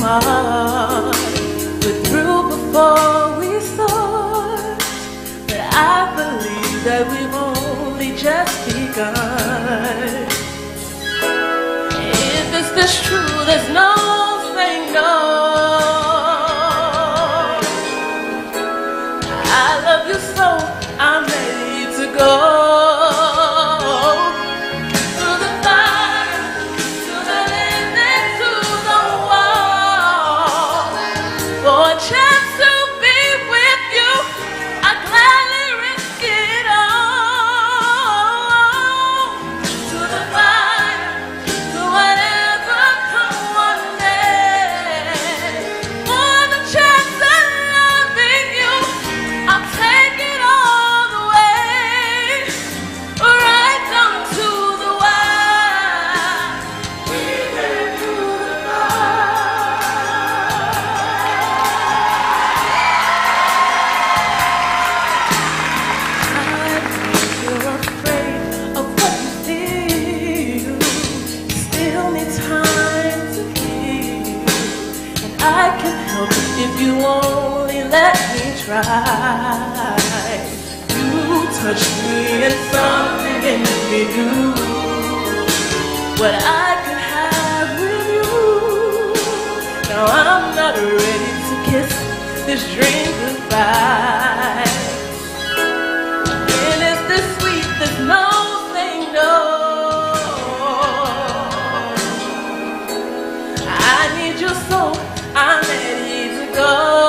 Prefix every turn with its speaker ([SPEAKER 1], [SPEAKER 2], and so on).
[SPEAKER 1] smart. We're through before we start, but I believe that we've only just begun. If it's this true, there's no saying no. I love you so, I'm ready to go. If you only let me try, you touch me and something in me do what I could have with you. Now I'm not ready to kiss this dream goodbye. And it's this sweet, there's no saying no. I need your soul, I'm ready to go.